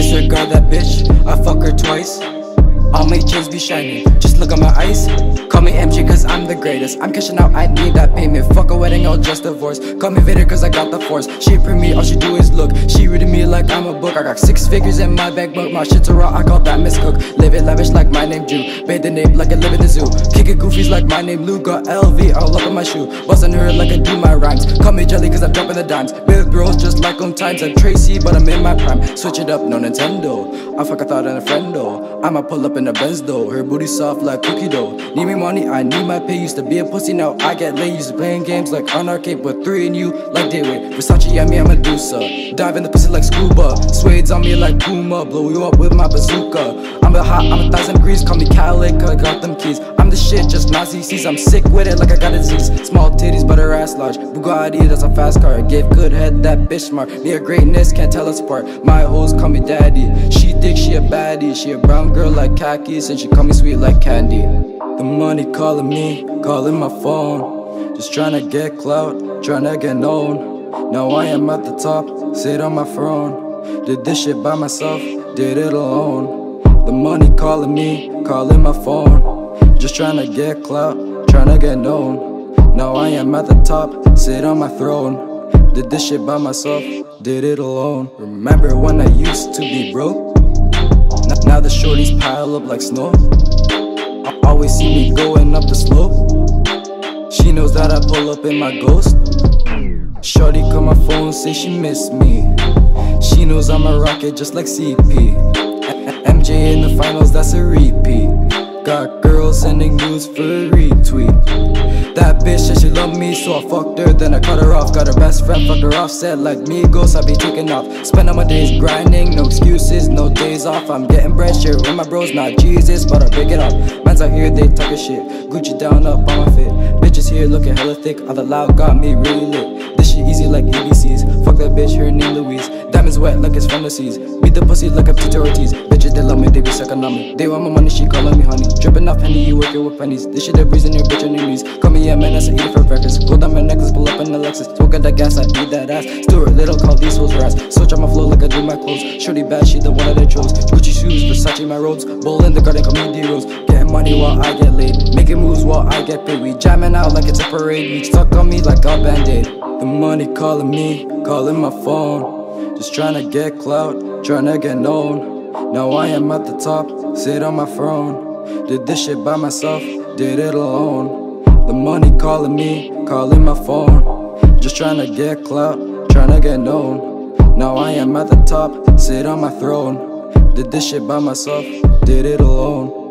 Disregard that bitch, I fuck her twice. All my chains be shining, just look at my eyes. Call me MJ cause I'm the greatest. I'm cashing out, I need that payment. Fuck a wedding, I'll just divorce. Call me Vader cause I got the force. She for me, all she do is look. She reading me like I'm a book. I got 6 figures in my bank book. My shit's a raw, I call that Miss Cook. Live it lavish like my name Drew. Bathe the name like I live in the zoo. Kick it goofies like my name Lou. Got LV all up on my shoe. Bustin' her like I do my rhymes. Call me Jelly cause I'm dropping the dimes. With bros just like on times. I'm Tracy but I'm in my prime. Switch it up, no Nintendo. I fuck a thought and a friend though. I'ma pull up in a Benz though. Her booty soft like cookie dough. Need me money, I need my pay. Used to be a pussy, now I get laid. Used to playing games like on arcade, but 3 and you like Dayway. Versace, yeah, me, I'm Medusa. Dive in the pussy like scuba. Suede's on me like Puma. Blow you up with my bazooka. I'm a hot, I'm 1,000 degrees. Call me Cadillac, I got them keys. I'm the shit, just not CC's. I'm sick with it like I got a disease. Small titties, but her ass large. Bugatti, that's a fast car. Gave good head, that bitch smart. Me a greatness, can't tell us apart. My hoes call me daddy. She thinks she a baddie. She a brown girl like khakis, and she call me sweet like candy. The money calling me, calling my phone. Just tryna get clout, tryna get known. Now I am at the top, sit on my throne. Did this shit by myself, did it alone. The money calling me, calling my phone. Just tryna get clout, tryna get known. Now I am at the top, sit on my throne. Did this shit by myself, did it alone. Remember when I used to be broke? Now the shorties pile up like snow. Always see me going up the slope. She knows that I pull up in my Ghost. Shorty call my phone, say she miss me. She knows I'm a rocket just like CP. MJ in the finals, that's a repeat. Got girls sending news for a retweet. That bitch said she loved me, so I fucked her, then I cut her off. Got her best friend, fucked her off, said like me, ghost, I be taking off. Spend all my days grinding, no excuses, no days off. I'm getting bread, shit with my bros, not Jesus, but I break it off. Mans out here, they talking shit, Gucci down up on my fit. Bitches here looking hella thick, all the loud got me really lit. This shit easy like ABCs, fuck that bitch, her name Louise. Diamonds wet like it's from the seas, beat the pussy like I'm Tito Ortiz. Bitches, they love me, they be sucking on me. They want my money, she calling me honey. Dripping off Henny, you working with pennies. This shit they breezing your bitch on your knees. Call me a menace, I eat it for breakfast. Gold on my necklace, pull up in the Lexus. Smoke at that gas, I eat that ass. Stuart Little, call these hoes rats. Switch on my flow like I do my clothes. Shorty bad, she the one that I chose. Gucci shoes, Versace my robes. Bull in the garden, call me D-Rose. Getting money while I get laid, making moves while I get paid. We jamming out like it's a parade. We stuck on me like a band-aid. The money calling me, calling my phone. Just tryna get clout, tryna get known. Now I am at the top, sit on my throne. Did this shit by myself, did it alone. The money calling me, calling my phone. Just tryna get clout, tryna get known. Now I am at the top, sit on my throne. Did this shit by myself, did it alone.